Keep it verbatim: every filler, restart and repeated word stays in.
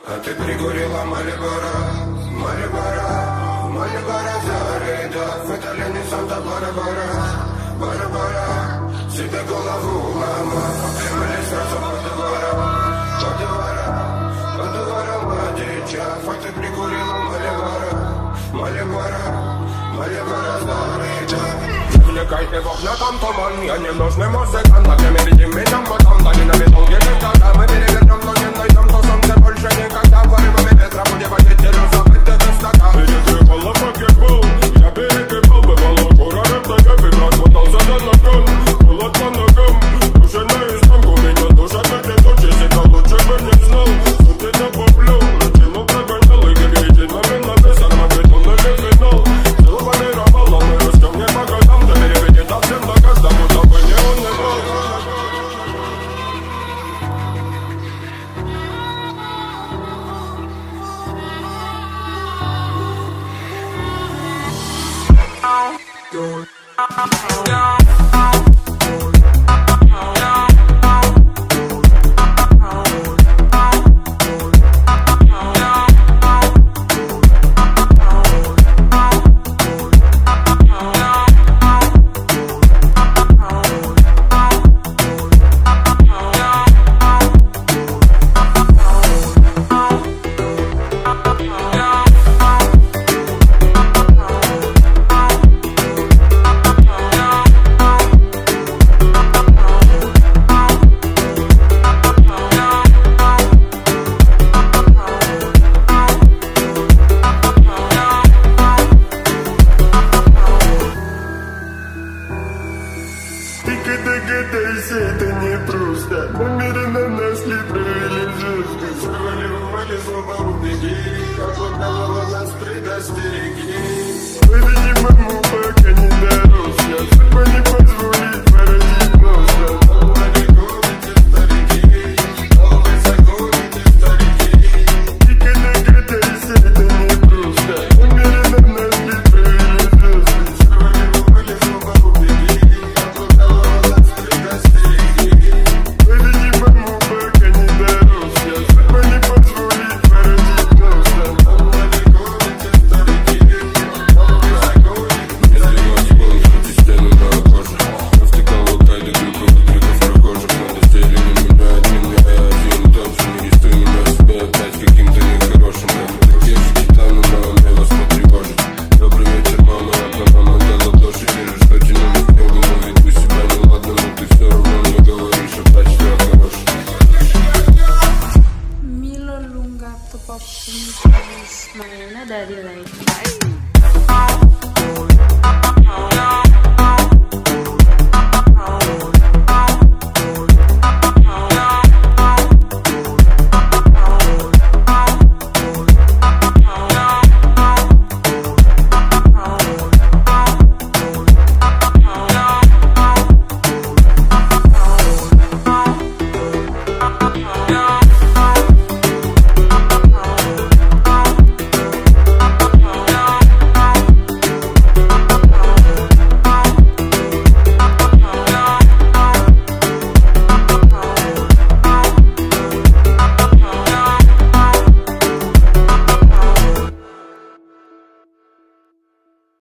А ты пригорела Малибара, Малибара, Малибара зареда. Фаталини Санта-Барбара, Барбара. Себе голову ломал, прямали сразу под двора, под двора, под двора младича. А ты пригорела Малибара, Малибара, Малибара зареда. Влекай в окна, там туман, я не нужный музыкант. Так не видим меня потом, да не на виду, где никогда. Мы перевернем, но не найдем то солнце больше никогда. Порывами ветра будем водить, забыть до стака. Перекрывала, как я был, я перекрывал, бывало курором, да я выбрал, мотался до ногам. Было по ногам, душа наизнанку, меня душа как не тучи, себя лучше бы не знал. Суд это поплел, рутину прогонял, и говорите, нами написан, магнитонный финал. Целовали мы растем не по годам, да переведет всем до каждому, чтобы не он не был. Догадайся, это не просто. Намеренно нас ли провели жестко. Сорвали в море слова, убеги. Как отдавала нас, предостереги. Поведи маму, пока не дорос. Я судьба не позволит породить носа. Далеко эти старики, высоко эти старики. Только догадайся, это не просто. Намеренно нас ли провели жестко. Сорвали в море слова, убеги. Dari like